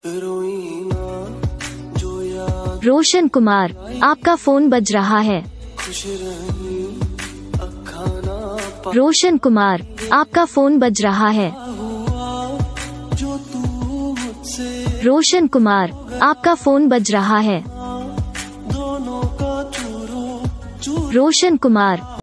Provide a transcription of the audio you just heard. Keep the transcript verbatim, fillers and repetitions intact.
रोशन कुमार, आपका फोन बज रहा है। रोशन कुमार, आपका फोन बज रहा है। रोशन कुमार, आपका फोन बज रहा है। रोशन कुमार